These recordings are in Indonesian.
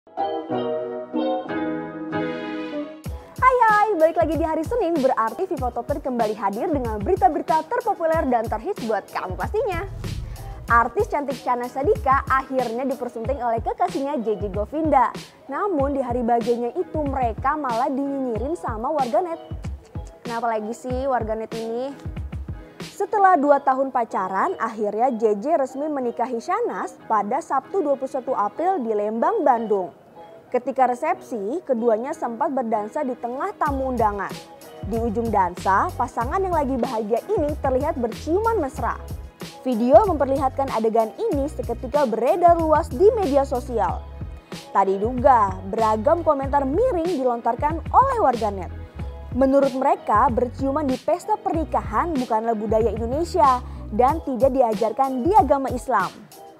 Hai, balik lagi di hari Senin, berarti Viva Top 10 kembali hadir dengan berita-berita terpopuler dan terhits buat kamu pastinya. Artis cantik Syahnaz Sadiqah akhirnya dipersunting oleh kekasihnya JJ Govinda. Namun di hari bahagianya itu mereka malah dinyinyirin sama warganet. Kenapa lagi sih warganet ini? Setelah 2 tahun pacaran, akhirnya JJ resmi menikahi Syahnaz pada Sabtu 21 April di Lembang, Bandung. Ketika resepsi, keduanya sempat berdansa di tengah tamu undangan. Di ujung dansa, pasangan yang lagi bahagia ini terlihat berciuman mesra. Video memperlihatkan adegan ini seketika beredar luas di media sosial. Tak diduga, beragam komentar miring dilontarkan oleh warganet. Menurut mereka, berciuman di pesta pernikahan bukanlah budaya Indonesia dan tidak diajarkan di agama Islam.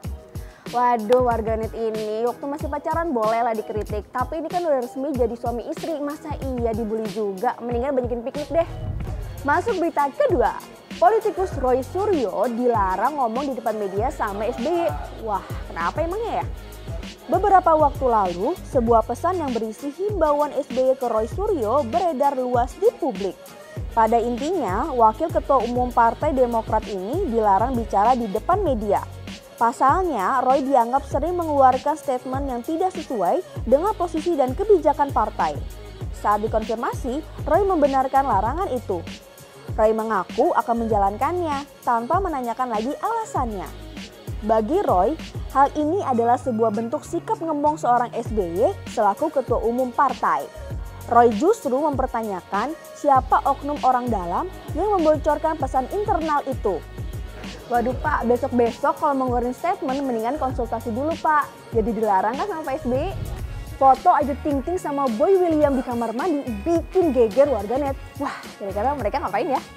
Waduh, warganet ini waktu masih pacaran bolehlah dikritik, tapi ini kan udah resmi jadi suami istri, masa iya dibully juga? Mendingan banyakin piknik deh. Masuk berita kedua, politikus Roy Suryo dilarang ngomong di depan media sama SBY. Wah, kenapa emangnya ya? Beberapa waktu lalu, sebuah pesan yang berisi himbauan SBY ke Roy Suryo beredar luas di publik. Pada intinya, Wakil Ketua Umum Partai Demokrat ini dilarang bicara di depan media. Pasalnya, Roy dianggap sering mengeluarkan statement yang tidak sesuai dengan posisi dan kebijakan partai. Saat dikonfirmasi, Roy membenarkan larangan itu. Roy mengaku akan menjalankannya tanpa menanyakan lagi alasannya. Bagi Roy, hal ini adalah sebuah bentuk sikap ngembong seorang SBY selaku Ketua Umum Partai. Roy justru mempertanyakan siapa oknum orang dalam yang membocorkan pesan internal itu. Waduh Pak, besok-besok kalau mau ngeluarin statement mendingan konsultasi dulu Pak. Jadi dilarang kan sama Pak SBY? Foto Ayu Ting Ting sama Boy William di kamar mandi bikin geger warganet. Wah, kira-kira mereka ngapain ya?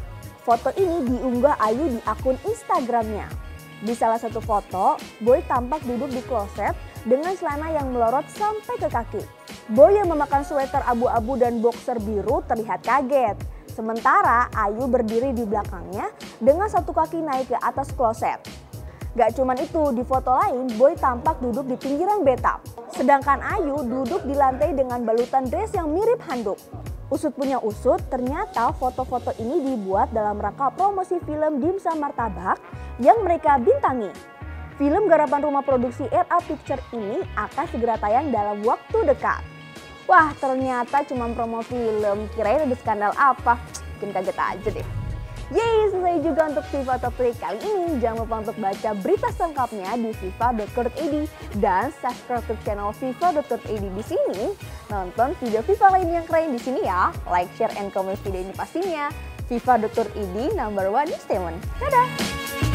Foto ini diunggah Ayu di akun Instagramnya. Di salah satu foto, Boy tampak duduk di kloset dengan celana yang melorot sampai ke kaki. Boy yang memakai sweater abu-abu dan boxer biru terlihat kaget. Sementara Ayu berdiri di belakangnya dengan satu kaki naik ke atas kloset. Gak cuman itu, di foto lain Boy tampak duduk di pinggiran bathtub. Sedangkan Ayu duduk di lantai dengan balutan dress yang mirip handuk. Usut punya usut, ternyata foto-foto ini dibuat dalam rangka promosi film Dimsum Martabak yang mereka bintangi. Film garapan rumah produksi RA Picture ini akan segera tayang dalam waktu dekat. Wah, ternyata cuma promo film, kirain ada skandal apa? Bikin kaget aja deh. Yeay, selesai juga untuk Viva Top 3 kali ini. Jangan lupa untuk baca berita selengkapnya di viva.co.id dan subscribe ke channel viva.co.id di sini. Nonton video Viva lain yang keren di sini ya. Like, share, and comment video ini pastinya. Viva.co.id #1 entertainment. Dadah!